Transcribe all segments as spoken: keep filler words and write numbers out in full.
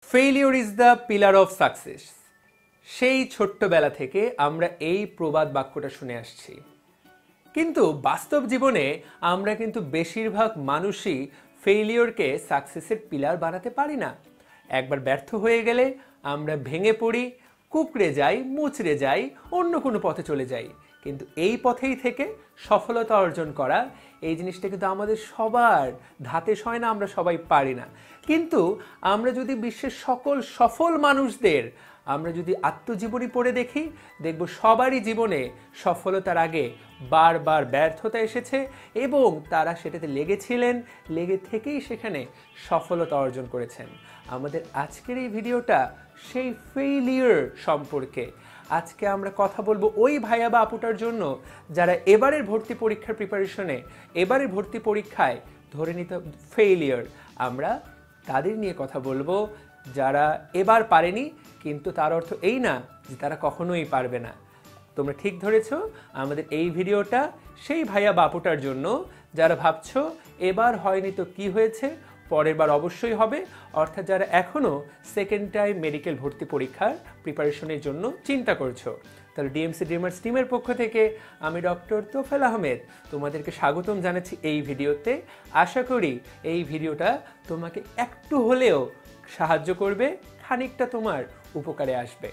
Failure is the pillar of success. সেই ছোট্টবেলা থেকে আমরা এই প্রবাদ বাক্যটা শুনে আসছি, কিন্তু বাস্তব জীবনে আমরা কিন্তু বেশিরভাগ মানুষই ফেইলিওরকে সাকসেসের পিলার বানাতে পারি না। একবার ব্যর্থ হয়ে গেলে আমরা ভেঙে পড়ি, কুকড়ে যাই, মুচড়ে যাই, অন্য কোনো পথে চলে যাই। কিন্তু এই পথেই থেকে সফলতা অর্জন করা, এই জিনিসটা কিন্তু আমাদের সবার ধাতে সয় না, আমরা সবাই পারি না। কিন্তু আমরা যদি বিশ্বের সকল সফল মানুষদের আমরা যদি আত্মজীবনী পড়ে দেখি, দেখব সবারই জীবনে সফলতার আগে বারবার ব্যর্থতা এসেছে এবং তারা সেটাতে লেগেছিলেন, লেগে থেকেই সেখানে সফলতা অর্জন করেছেন। আমাদের আজকের এই ভিডিওটা সেই ফেইলিওর সম্পর্কে। আজকে আমরা কথা বলবো ওই ভাইয়া বা আপুটার জন্য যারা এবারের ভর্তি পরীক্ষার প্রিপারেশনে, এবারের ভর্তি পরীক্ষায় ধরে নিতে ফেইলিওর, আমরা তাদের নিয়ে কথা বলবো যারা এবার পারেনি, কিন্তু তার অর্থ এই না যে তারা কখনোই পারবে না। তোমরা ঠিক ধরেছ, আমাদের এই ভিডিওটা সেই ভাইয়া বাপুটার জন্য যারা ভাবছো এবার হয়নি তো কি হয়েছে, পরের বার অবশ্যই হবে, অর্থাৎ যারা এখনও সেকেন্ড টাইম মেডিকেল ভর্তি পরীক্ষার প্রিপারেশনের জন্য চিন্তা করছো। তাহলে ডিএমসি ড্রিমার্স টিমের পক্ষ থেকে আমি ডক্টর তোফেল আহমেদ তোমাদেরকে স্বাগতম জানাচ্ছি এই ভিডিওতে। আশা করি এই ভিডিওটা তোমাকে একটু হলেও সাহায্য করবে, খানিকটা তোমার উপকারে আসবে।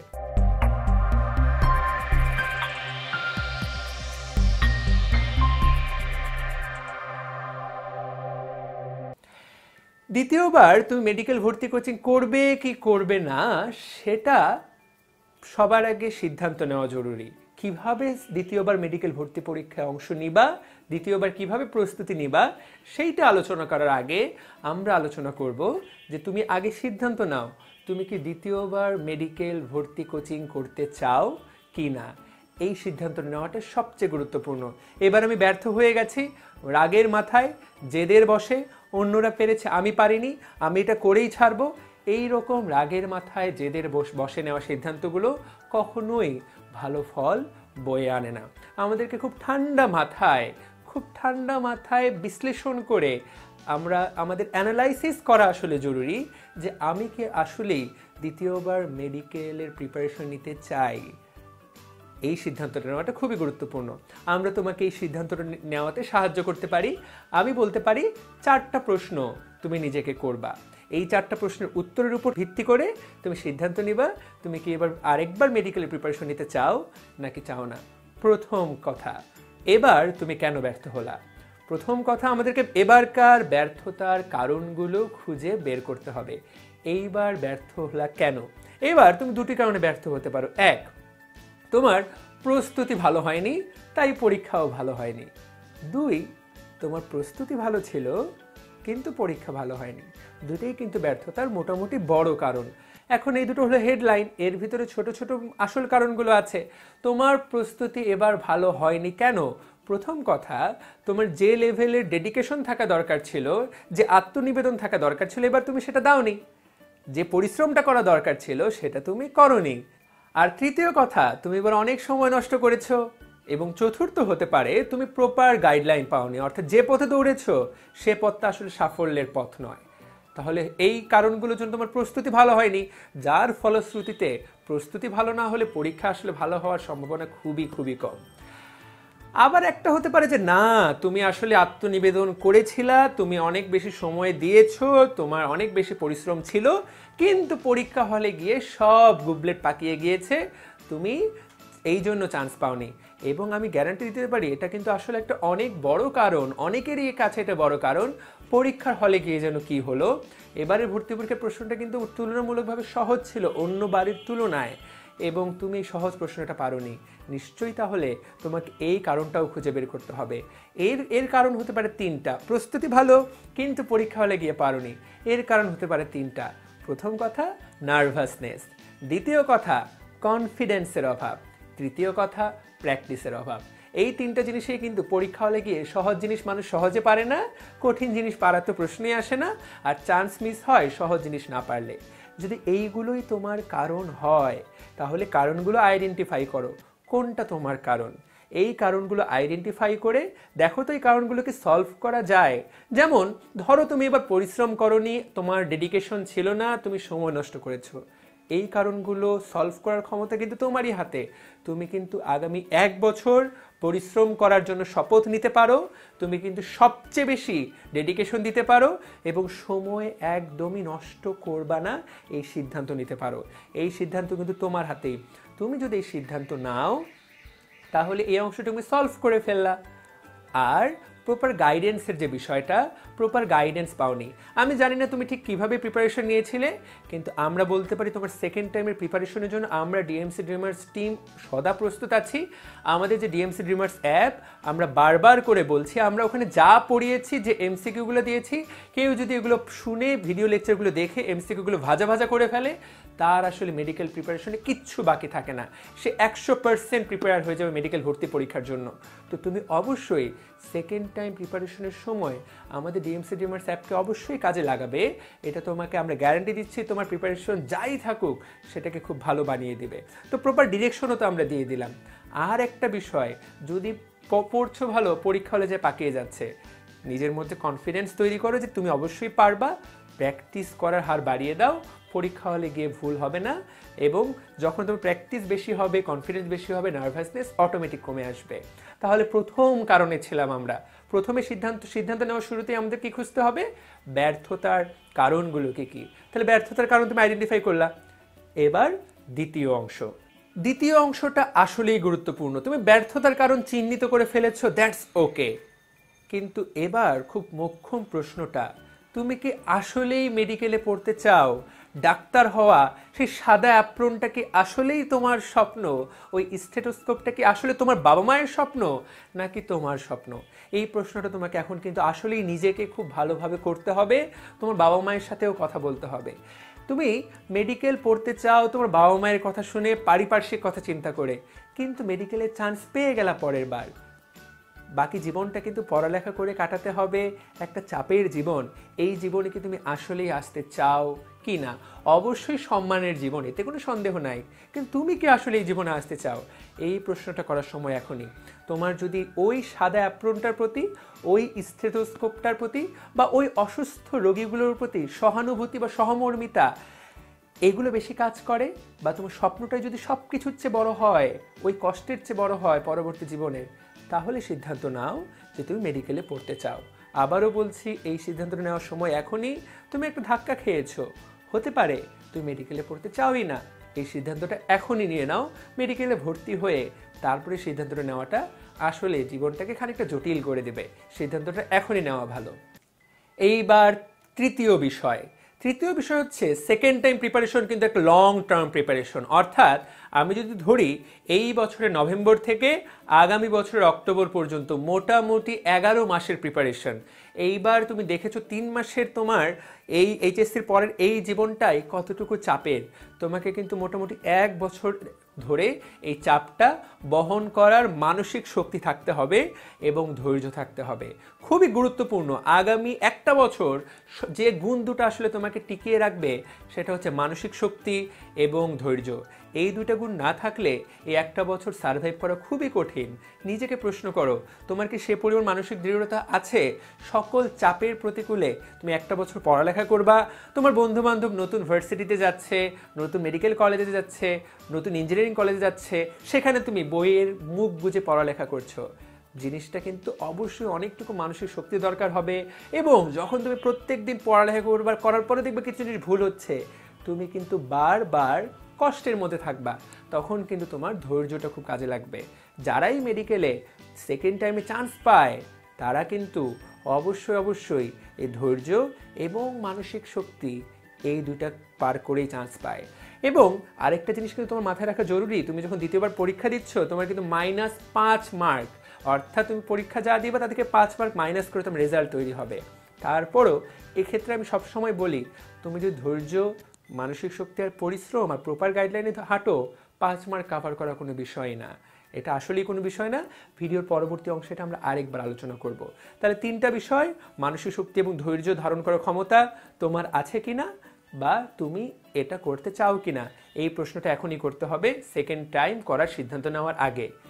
দ্বিতীয়বার তুমি মেডিকেল ভর্তি কোচিং করবে কি করবে না, সেটা সবার আগে সিদ্ধান্ত নেওয়া জরুরি। কিভাবে দ্বিতীয়বার মেডিকেল ভর্তি পরীক্ষায় অংশ নিবা, দ্বিতীয়বার কিভাবে প্রস্তুতি নিবা, সেইটা আলোচনা করার আগে আমরা আলোচনা করব যে তুমি আগে সিদ্ধান্ত নাও তুমি কি দ্বিতীয়বার মেডিকেল ভর্তি কোচিং করতে চাও কি না। এই সিদ্ধান্ত নেওয়াটা সবচেয়ে গুরুত্বপূর্ণ। এবার আমি ব্যর্থ হয়ে গেছি, রাগের মাথায় জেদের বসে অন্যরা পেরেছে আমি পারিনি, আমি এটা করেই ছাড়বো, এই রকম রাগের মাথায় জেদের বসে নেওয়া সিদ্ধান্তগুলো কখনোই ভালো ফল বয়ে আনে না। আমাদেরকে খুব ঠান্ডা মাথায় খুব ঠান্ডা মাথায় বিশ্লেষণ করে আমরা আমাদের অ্যানালাইসিস করা আসলে জরুরি যে আমি কি আসলেই দ্বিতীয়বার মেডিকেলের প্রিপারেশন নিতে চাই। এই সিদ্ধান্তটা নেওয়াটা খুবই গুরুত্বপূর্ণ। আমরা তোমাকে এই সিদ্ধান্তটা নেওয়াতে সাহায্য করতে পারি। আমি বলতে পারি চারটা প্রশ্ন তুমি নিজেকে করবা। এই চারটা প্রশ্নের উত্তরের উপর ভিত্তি করে তুমি সিদ্ধান্ত নিবা তুমি কি এবার আরেকবার মেডিকেলের প্রিপারেশন নিতে চাও নাকি চাও না। প্রথম কথা, এবার তুমি কেন ব্যর্থ হলা? প্রথম কথা, আমাদেরকে এবারকার ব্যর্থতার কারণগুলো খুঁজে বের করতে হবে। এইবার ব্যর্থ হলা কেন? এবার তুমি দুটি কারণে ব্যর্থ হতে পারো। এক, তোমার প্রস্তুতি ভালো হয়নি, তাই পরীক্ষাও ভালো হয়নি। দুই, তোমার প্রস্তুতি ভালো ছিল কিন্তু পরীক্ষা ভালো হয়নি। দুটোই কিন্তু ব্যর্থতার মোটামুটি বড় কারণ। এখন এই দুটো হলো হেডলাইন, এর ভিতরে ছোট ছোট আসল কারণগুলো আছে। তোমার প্রস্তুতি এবার ভালো হয়নি কেন? প্রথম কথা, তোমার যে লেভেলের ডেডিকেশন থাকা দরকার ছিল, যে আত্মনিবেদন থাকা দরকার ছিল, এবার তুমি সেটা দাওনি। যে পরিশ্রমটা করা দরকার ছিল সেটা তুমি করোনি। আর তৃতীয় কথা, তুমি এবার অনেক সময় নষ্ট করেছো। এবং চতুর্থ হতে পারে তুমি প্রপার গাইডলাইন পাওনি, অর্থাৎ যে পথে দৌড়েছো সে পথটা আসলে সাফল্যের পথ নয়। তাহলে এই কারণগুলোর জন্য তোমার প্রস্তুতি ভালো হয়নি, যার ফলশ্রুতিতে প্রস্তুতি ভালো না হলে পরীক্ষা আসলে ভালো হওয়ার সম্ভাবনা খুবই খুবই কম। আবার একটা হতে পারে যে না, তুমি আসলে আত্মনিবেদন করেছিলা, তুমি অনেক বেশি সময় দিয়েছো, তোমার অনেক বেশি পরিশ্রম ছিল, কিন্তু পরীক্ষা হলে গিয়ে সব গুবলেট পাকিয়ে গিয়েছে, তুমি এই জন্য চান্স পাওনি। এবং আমি গ্যারান্টি দিতে পারি এটা কিন্তু আসলে একটা অনেক বড় কারণ, অনেকেরই কাছে এটা বড় কারণ। পরীক্ষার হলে গিয়ে যেন কি হলো, এবারে ভর্তি পরীক্ষার প্রশ্নটা কিন্তু তুলনামূলকভাবে সহজ ছিল অন্য বারের তুলনায়, এবং তুমি সহজ প্রশ্নটা পারোনি। নিশ্চয়ই তাহলে তোমাকে এই কারণটাও খুঁজে বের করতে হবে। এর এর কারণ হতে পারে তিনটা। প্রস্তুতি ভালো কিন্তু পরীক্ষা হলে গিয়ে পারোনি, এর কারণ হতে পারে তিনটা। প্রথম কথা, নার্ভাসনেস। দ্বিতীয় কথা, কনফিডেন্সের অভাব। তৃতীয় কথা, প্র্যাকটিসের অভাব। এই তিনটা জিনিসেই কিন্তু পরীক্ষা হলে গিয়ে সহজ জিনিস মানুষ সহজে পারে না, কঠিন জিনিস পারার তো প্রশ্নই আসে না, আর চান্স মিস হয় সহজ জিনিস না পারলে। যদি এইগুলোই তোমার কারণ হয় তাহলে কারণগুলো আইডেন্টিফাই করো, কোনটা তোমার কারণ। এই কারণগুলো আইডেন্টিফাই করে দেখো তো এই কারণগুলোকে সলভ করা যায়। যেমন ধরো তুমি এবার পরিশ্রম করনি, তোমার ডেডিকেশন ছিল না, তুমি সময় নষ্ট করেছো। এই কারণগুলো সলভ করার ক্ষমতা কিন্তু তোমারই হাতে। তুমি কিন্তু আগামী এক বছর পরিশ্রম করার জন্য শপথ নিতে পারো, তুমি কিন্তু সবচেয়ে বেশি ডেডিকেশন দিতে পারো এবং সময় একদমই নষ্ট করবা না এই সিদ্ধান্ত নিতে পারো। এই সিদ্ধান্ত কিন্তু তোমার হাতেই। তুমি যদি এই সিদ্ধান্ত নাও তাহলে এই অংশটা তুমি সলভ করে ফেললা। আর প্রপার গাইডেন্সের যে বিষয়টা, প্রপার গাইডেন্স পাওনি। আমি জানি না তুমি ঠিক কিভাবে প্রিপারেশন নিয়েছিলে, কিন্তু আমরা বলতে পারি তোমার সেকেন্ড টাইমের প্রিপারেশনের জন্য আমরা ডিএমসি ড্রিমার্স টিম সদা প্রস্তুত আছি। আমাদের যে ডিএমসি ড্রিমার্স অ্যাপ, আমরা বারবার করে বলছি, আমরা ওখানে যা পড়িয়েছি, যে এমসিকিউগুলো দিয়েছি, কেউ যদি এগুলো শুনে ভিডিও লেকচারগুলো দেখে এমসিকিউগুলো ভাজা ভাজা করে ফেলে, তার আসলে মেডিকেল প্রিপারেশনে কিচ্ছু বাকি থাকে না। সে একশো পার্সেন্ট প্রিপেয়ার হয়ে যাবে মেডিকেল ভর্তি পরীক্ষার জন্য। তো তুমি অবশ্যই সেকেন্ড টাইম প্রিপারেশনের সময় আমাদের ডিএমসি ড্রিমার্স অ্যাপকে অবশ্যই কাজে লাগাবে। এটা তোমাকে আমরা গ্যারান্টি দিচ্ছি, তোমার প্রিপারেশন যাই থাকুক সেটাকে খুব ভালো বানিয়ে দিবে। তো প্রপার ডিরেকশনও তো আমরা দিয়ে দিলাম। আর একটা বিষয়, যদি পড়ছো ভালো, পরীক্ষা হলে যে পাকিয়ে যাচ্ছে, নিজের মধ্যে কনফিডেন্স তৈরি করো যে তুমি অবশ্যই পারবা, প্র্যাকটিস করার হার বাড়িয়ে দাও, পরীক্ষা হলে গিয়ে ভুল হবে না। এবং যখন তোমার প্র্যাকটিস বেশি হবে, কনফিডেন্স বেশি হবে, নার্ভাসনেস অটোমেটিক কমে আসবে। তাহলে প্রথম কারণে ছিলাম আমরা, প্রথমে সিদ্ধান্ত সিদ্ধান্ত নেওয়ার শুরুতেই আমাদের কি খুঁজতে হবে, ব্যর্থতার কারণগুলো কি কি। তাহলে ব্যর্থতার কারণ তুমি আইডেন্টিফাই করলা। এবার দ্বিতীয় অংশ, দ্বিতীয় অংশটা আসলেই গুরুত্বপূর্ণ। তুমি ব্যর্থতার কারণ চিহ্নিত করে ফেলেছো, দ্যাটস ওকে। কিন্তু এবার খুব মোক্ষম প্রশ্নটা, তুমি কি আসলেই মেডিকেলে পড়তে চাও? ডাক্তার হওয়া, সেই সাদা অ্যাপ্রনটা কি আসলেই তোমার স্বপ্ন? ওই স্টেথোস্কোপটা কি আসলে তোমার বাবা মায়ের স্বপ্ন নাকি তোমার স্বপ্ন? এই প্রশ্নটা তোমাকে এখন কিন্তু আসলেই নিজেকে খুব ভালোভাবে করতে হবে। তোমার বাবা মায়ের সাথেও কথা বলতে হবে। তুমি মেডিকেল পড়তে চাও তোমার বাবা মায়ের কথা শুনে, পারিপার্শ্বিক কথা চিন্তা করে, কিন্তু মেডিকেলের চান্স পেয়ে গেলা পরের বার। বাকি জীবনটা কিন্তু পড়ালেখা করে কাটাতে হবে, একটা চাপের জীবন। এই জীবনে কি তুমি আসলেই আসতে চাও কি না? অবশ্যই সম্মানের জীবন, এতে কোনো সন্দেহ নাই, কিন্তু তুমি কি আসলে এই জীবনে আসতে চাও? এই প্রশ্নটা করার সময় এখনই। তোমার যদি ওই সাদা অ্যাপ্রনটার প্রতি, ওই স্টেথোস্কোপটার প্রতি বা ওই অসুস্থ রোগীগুলোর প্রতি সহানুভূতি বা সহমর্মিতা এগুলো বেশি কাজ করে, বা তোমার স্বপ্নটাই যদি সব কিছুর চেয়ে বড় হয়, ওই কষ্টের চেয়ে বড় হয় পরবর্তী জীবনে, তাহলে সিদ্ধান্ত নাও যে তুমি মেডিকেলে পড়তে চাও। আবারও বলছি, এই সিদ্ধান্তটা নেওয়ার সময় এখনই। তুমি একটা ধাক্কা খেয়েছো, হতে পারে তুমি মেডিকেলে পড়তে চাওই না। এই সিদ্ধান্তটা এখনই নিয়ে নাও। মেডিকেলে ভর্তি হয়ে তারপরে সিদ্ধান্তটা নেওয়াটা আসলে জীবনটাকে খানিকটা জটিল করে দেবে। সিদ্ধান্তটা এখনই নেওয়া ভালো। এইবার তৃতীয় বিষয়, তৃতীয় বিষয় হচ্ছে সেকেন্ড টাইম প্রিপারেশন কিন্তু একটা লং টার্ম প্রিপারেশন। অর্থাৎ আমি যদি ধরি এই বছরের নভেম্বর থেকে আগামী বছরের অক্টোবর পর্যন্ত মোটামুটি এগারো মাসের প্রিপারেশন। এইবার তুমি দেখেছো তিন মাসের তোমার এই এইচএসসির পরের এই জীবনটাই কতটুকু চাপের। তোমাকে কিন্তু মোটামুটি এক বছর ধরে এই চাপটা বহন করার মানসিক শক্তি থাকতে হবে এবং ধৈর্য থাকতে হবে। খুবই গুরুত্বপূর্ণ। আগামী একটা বছর যে গুণ দুটো আসলে তোমাকে টিকিয়ে রাখবে সেটা হচ্ছে মানসিক শক্তি এবং ধৈর্য। এই দুইটা গুণ না থাকলে এই একটা বছর সার্ভাইভ করা খুবই কঠিন। নিজেকে প্রশ্ন করো, তোমার কি সে পরিমাণ মানসিক দৃঢ়তা আছে? সকল চাপের প্রতিকূলে তুমি একটা বছর পড়ালেখা করবা। তোমার বন্ধু বান্ধব নতুন ভার্সিটিতে যাচ্ছে, নতুন মেডিকেল কলেজে যাচ্ছে, নতুন ইঞ্জিনিয়ারিং কলেজে যাচ্ছে, সেখানে তুমি বইয়ের মুখ বুজে পড়ালেখা করছো। জিনিসটা কিন্তু অবশ্যই অনেকটুকু মানসিক শক্তি দরকার হবে। এবং যখন তুমি প্রত্যেক দিন পড়ালেখা করবার করার পরে দেখবে কিছু জিনিস ভুল হচ্ছে, তুমি কিন্তু বারবার কষ্টের মধ্যে থাকবা। তখন কিন্তু তোমার ধৈর্যটা খুব কাজে লাগবে। যারাই মেডিকেলে সেকেন্ড টাইমে চান্স পায় তারা কিন্তু অবশ্যই অবশ্যই এই ধৈর্য এবং মানসিক শক্তি এই দুইটা পার করেই চান্স পায়। এবং আরেকটা জিনিস কিন্তু তোমার মাথায় রাখা জরুরি, তুমি যখন দ্বিতীয়বার পরীক্ষা দিচ্ছ তোমার কিন্তু মাইনাস পাঁচ মার্ক, অর্থাৎ তুমি পরীক্ষা যা দিবা তা থেকে পাঁচ মার্ক মাইনাস করে তোমার রেজাল্ট তৈরি হবে। তারপরও এক্ষেত্রে আমি সবসময় বলি, তুমি যদি ধৈর্য, মানসিক শক্তি আর পরিশ্রম আর প্রপার গাইডলাইনে হাঁটো, পাঁচ মার্ক কাভার করা কোনো বিষয় না। এটা আসলেই কোনো বিষয় না। ভিডিওর পরবর্তী অংশে এটা আমরা আরেকবার আলোচনা করব। তাহলে তিনটা বিষয়, মানসিক শক্তি এবং ধৈর্য ধারণ করার ক্ষমতা তোমার আছে কিনা, বা তুমি এটা করতে চাও কিনা, এই প্রশ্নটা এখনই করতে হবে সেকেন্ড টাইম করার সিদ্ধান্ত নেওয়ার আগে।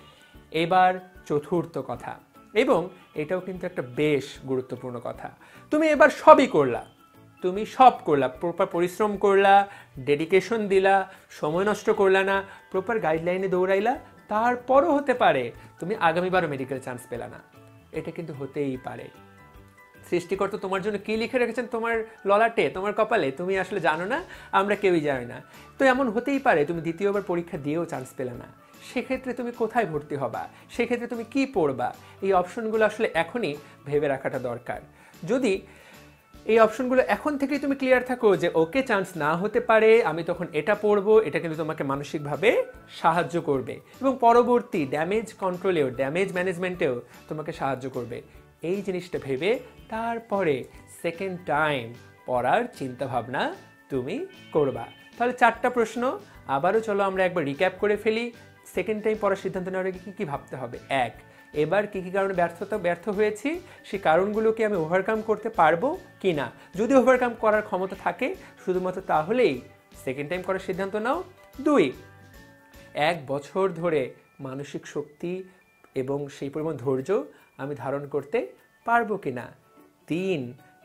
এবার চতুর্থ কথা, এবং এটাও কিন্তু একটা বেশ গুরুত্বপূর্ণ কথা। তুমি এবার সবই করলা, তুমি সব করলা, প্রপার পরিশ্রম করলা, ডেডিকেশন দিলা, সময় নষ্ট করলা না, প্রপার গাইডলাইনে দৌড়াইলা, তারপরও হতে পারে তুমি আগামীবারও মেডিকেল চান্স পেলা না। এটা কিন্তু হতেই পারে। সৃষ্টিকর্তা তোমার জন্য কি লিখে রেখেছেন তোমার ললাটে, তোমার কপালে, তুমি আসলে জানো না, আমরা কেউই জানি না। তো এমন হতেই পারে তুমি দ্বিতীয়বার পরীক্ষা দিয়েও চান্স পেলে না। সেক্ষেত্রে তুমি কোথায় ভর্তি হবা, সেক্ষেত্রে তুমি কি পড়বা, এই অপশনগুলো আসলে এখনই ভেবে রাখাটা দরকার। যদি এই অপশনগুলো এখন থেকেই তুমি ক্লিয়ার থাকো যে ওকে চান্স না হতে পারে, আমি তখন এটা পড়বো, এটা কিন্তু তোমাকে মানসিকভাবে সাহায্য করবে এবং পরবর্তী ড্যামেজ কন্ট্রোলেও, ড্যামেজ ম্যানেজমেন্টেও তোমাকে সাহায্য করবে। এই জিনিসটা ভেবে তারপরে সেকেন্ড টাইম পড়ার চিন্তাভাবনা তুমি করবা। তাহলে চারটা প্রশ্ন আবারও চলো আমরা একবার রিক্যাপ করে ফেলি। সেকেন্ড টাইম পড়ার সিদ্ধান্ত নেওয়ার আগে কী কী ভাবতে হবে? এক, এবার কী কী কারণে ব্যর্থতা ব্যর্থ হয়েছি, সেই কারণগুলোকে আমি ওভারকাম করতে পারবো কি না। যদি ওভারকাম করার ক্ষমতা থাকে শুধুমাত্র তাহলেই সেকেন্ড টাইম করার সিদ্ধান্ত নাও। দুই, এক বছর ধরে মানসিক শক্তি এবং সেই পরিমাণ ধৈর্য আমি ধারণ করতে পারবো কি না। তিন,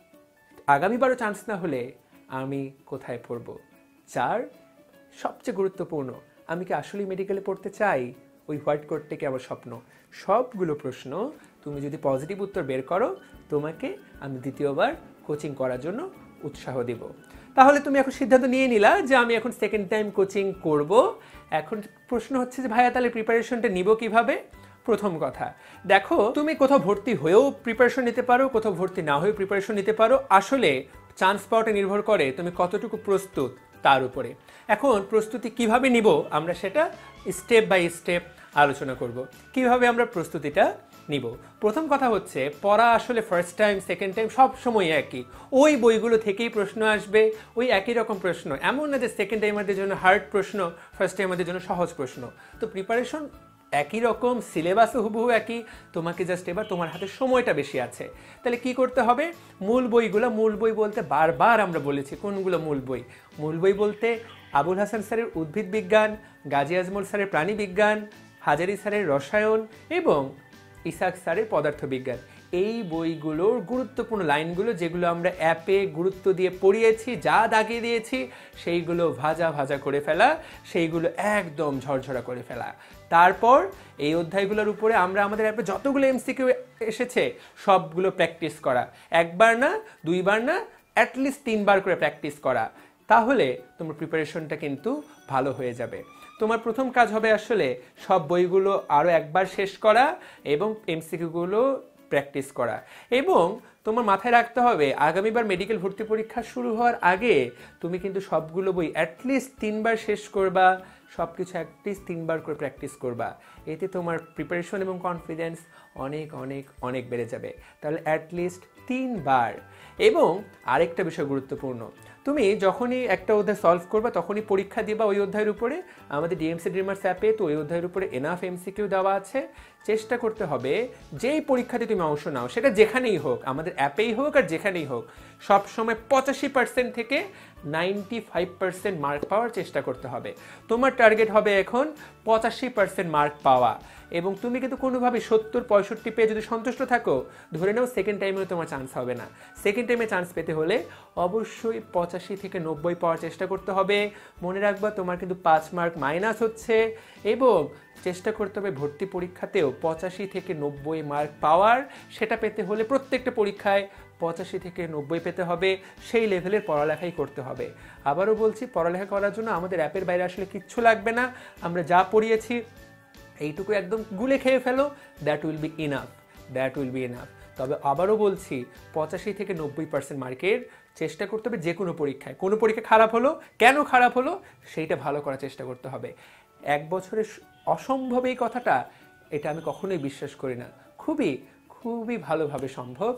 আগামীবারও চান্স না হলে আমি কোথায় পড়বো। চার, সবচেয়ে গুরুত্বপূর্ণ, আমি কি আসলেই মেডিকেলে পড়তে চাই, ওই হোয়াইট কোট থেকে আমার স্বপ্ন। সবগুলো প্রশ্ন তুমি যদি পজিটিভ উত্তর বের করো, তোমাকে আমি দ্বিতীয়বার কোচিং করার জন্য উৎসাহ দিব। তাহলে তুমি এখন সিদ্ধান্ত নিয়ে নিলা যে আমি এখন সেকেন্ড টাইম কোচিং করব। এখন প্রশ্ন হচ্ছে যে ভাইয়া তাহলে প্রিপারেশনটা নিব কিভাবে? প্রথম কথা, দেখো তুমি কোথাও ভর্তি হয়েও প্রিপারেশন নিতে পারো, কোথাও ভর্তি না হয়েও প্রিপারেশন নিতে পারো। আসলে চান্স পাওয়াটা নির্ভর করে তুমি কতটুকু প্রস্তুত তার উপরে। এখন প্রস্তুতি কিভাবে নিব আমরা সেটা স্টেপ বাই স্টেপ আলোচনা করব, কিভাবে আমরা প্রস্তুতিটা নিব। প্রথম কথা হচ্ছে, পড়া আসলে ফার্স্ট টাইম সেকেন্ড টাইম সব সময় একই, ওই বইগুলো থেকেই প্রশ্ন আসবে, ওই একই রকম প্রশ্ন। এমন না যে সেকেন্ড টাইমারদের জন্য হার্ড প্রশ্ন, ফার্স্ট টাইমারদের জন্য সহজ প্রশ্ন। তো প্রিপারেশন একই রকম, সিলেবাসও হুবহু একই, তোমাকে জাস্ট এবার তোমার হাতে সময়টা বেশি আছে। তাহলে কি করতে হবে? মূল বইগুলো, মূল বই বলতে বারবার আমরা বলেছি কোনগুলো মূল বই। মূল বই বলতে আবুল হাসান স্যারের উদ্ভিদ বিজ্ঞান, গাজী আজমল স্যারের প্রাণী বিজ্ঞান, হাজারি স্যারের রসায়ন এবং ইসাক স্যারের পদার্থবিজ্ঞান। এই বইগুলোর গুরুত্বপূর্ণ লাইনগুলো যেগুলো আমরা অ্যাপে গুরুত্ব দিয়ে পড়িয়েছি, যা দাগিয়ে দিয়েছি, সেইগুলো ভাজা ভাজা করে ফেলা, সেইগুলো একদম ঝরঝরা করে ফেলা। তারপর এই অধ্যায়গুলোর উপরে আমরা আমাদের অ্যাপে যতগুলো এমসিকিউ এসেছে সবগুলো প্র্যাকটিস করা, একবার না, দুইবার না, অ্যাটলিস্ট তিনবার করে প্র্যাকটিস করা। তাহলে তোমার প্রিপারেশনটা কিন্তু ভালো হয়ে যাবে। তোমার প্রথম কাজ হবে আসলে সব বইগুলো আরও একবার শেষ করা এবং এমসিকিউগুলো প্র্যাকটিস করা। এবং তোমার মাথায় রাখতে হবে আগামীবার মেডিকেল ভর্তি পরীক্ষা শুরু হওয়ার আগে তুমি কিন্তু সবগুলো বই অ্যাটলিস্ট তিনবার শেষ করবা, সব কিছু অ্যাটলিস্ট তিনবার করে প্র্যাকটিস করবা। এতে তোমার প্রিপারেশন এবং কনফিডেন্স অনেক অনেক অনেক বেড়ে যাবে। তাহলে অ্যাটলিস্ট তিনবার। এবং আরেকটা বিষয় গুরুত্বপূর্ণ, তুমি যখনই একটা অধ্যায় সলভ করবা তখনই পরীক্ষা দিবা ওই অধ্যায়ের উপরে। আমাদের ডিএমসি ড্রিমার্স অ্যাপে তো ওই অধ্যায়ের উপরে এনাফ এমসিকিউ দেওয়া আছে। চেষ্টা করতে হবে যেই পরীক্ষাতে তুমি অংশ নাও, সেটা যেখানেই হোক, আমাদের অ্যাপেই হোক আর যেখানেই হোক, সবসময় পঁচাশি পার্সেন্ট থেকে নাইনটি ফাইভ পার্সেন্ট মার্ক পাওয়ার চেষ্টা করতে হবে। তোমার টার্গেট হবে এখন পঁচাশি পার্সেন্ট মার্ক পাওয়া। এবং তুমি কিন্তু কোনোভাবে সত্তর পঁয়ষট্টি পেয়ে যদি সন্তুষ্ট থাকো, ধরে নাও সেকেন্ড টাইমেও তোমার চান্স হবে না। সেকেন্ড টাইমে চান্স পেতে হলে অবশ্যই পঁচাশি থেকে নব্বই পাওয়ার চেষ্টা করতে হবে। মনে রাখবা তোমার কিন্তু পাঁচ মার্ক মাইনাস হচ্ছে। এবং চেষ্টা করতে হবে ভর্তি পরীক্ষাতেও পঁচাশি থেকে নব্বই মার্ক পাওয়ার। সেটা পেতে হলে প্রত্যেকটা পরীক্ষায় পঁচাশি থেকে নব্বই পেতে হবে, সেই লেভেলের পড়ালেখাই করতে হবে। আবারও বলছি, পড়ালেখা করার জন্য আমাদের অ্যাপের বাইরে আসলে কিচ্ছু লাগবে না। আমরা যা পড়িয়েছি এইটুকু একদম গুলে খেয়ে ফেলো, that will be enough, that will be enough. তবে আবারও বলছি, পঁচাশি থেকে নব্বই পার্সেন্ট মার্কের চেষ্টা করতে হবে যে কোনো পরীক্ষায়। কোনো পরীক্ষা খারাপ হলো, কেন খারাপ হলো সেইটা ভালো করার চেষ্টা করতে হবে। এক বছরের অসম্ভব এই কথাটা, এটা আমি কখনোই বিশ্বাস করি না। খুবই খুবই ভালোভাবে সম্ভব।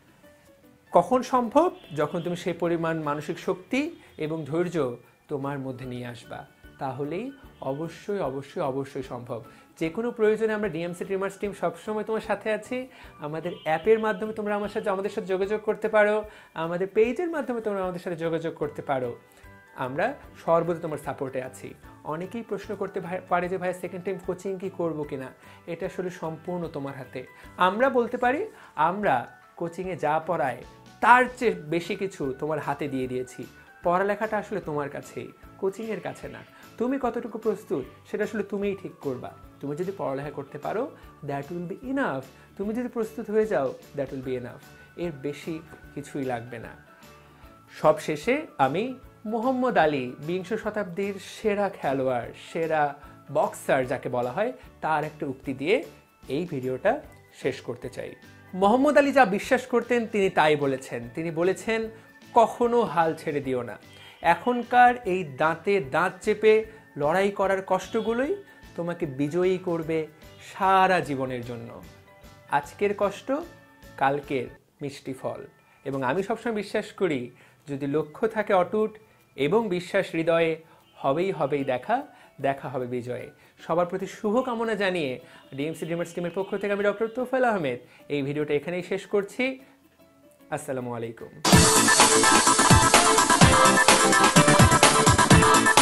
কখন সম্ভব? যখন তুমি সেই পরিমাণ মানসিক শক্তি এবং ধৈর্য তোমার মধ্যে নিয়ে আসবা, তাহলেই অবশ্যই অবশ্যই অবশ্যই সম্ভব। যে কোনো প্রয়োজনে আমরা ডিএমসি ড্রিমার্স টিম সবসময় তোমার সাথে আছি। আমাদের অ্যাপের মাধ্যমে তোমরা আমার সাথে আমাদের সাথে যোগাযোগ করতে পারো, আমাদের পেজের মাধ্যমে তোমরা আমাদের সাথে যোগাযোগ করতে পারো। আমরা সর্বদা তোমার সাপোর্টে আছি। অনেকেই প্রশ্ন করতে পারে যে ভাই সেকেন্ড টাইম কোচিং কি করব কিনা। এটা আসলে সম্পূর্ণ তোমার হাতে। আমরা বলতে পারি আমরা কোচিংয়ে যা পড়ায় তার চেয়ে বেশি কিছু তোমার হাতে দিয়ে দিয়েছি। পড়ালেখাটা আসলে তোমার কাছেই, কোচিংয়ের কাছে না। তুমি কতটুকু প্রস্তুত সেটা আসলে তুমিই ঠিক করবা। তুমি যদি পড়ালেখা করতে পারো দ্যাট উইল বি ইনাফ। তুমি যদি প্রস্তুত হয়ে যাও দ্যাট উইল বি ইনাফ। এর বেশি কিছুই লাগবে না। সব শেষে আমি মোহাম্মদ আলী, বিংশ শতাব্দীর সেরা খেলোয়াড়, সেরা বক্সার যাকে বলা হয়, তার একটা উক্তি দিয়ে এই ভিডিওটা শেষ করতে চাই। মোহাম্মদ আলী যা বিশ্বাস করতেন তিনি তাই বলেছেন। তিনি বলেছেন, কখনো হাল ছেড়ে দিও না। এখনকার এই দাঁতে দাঁত চেপে লড়াই করার কষ্টগুলোই তোমাকে বিজয়ী করবে সারা জীবনের জন্য। আজকের কষ্ট, কালকের মিষ্টি ফল। এবং আমি সবসময় বিশ্বাস করি যদি লক্ষ্য থাকে অটুট এবং বিশ্বাস হৃদয়ে, হবেই হবেই দেখা, দেখা হবে বিজয়ে। সবার প্রতি শুভকামনা জানিয়ে ডিএমসি ড্রিমার্স টিমের পক্ষ থেকে আমি ডক্টর তোফায়েল আহমেদ এই ভিডিওটা এখানেই শেষ করছি। আসসালামু আলাইকুম।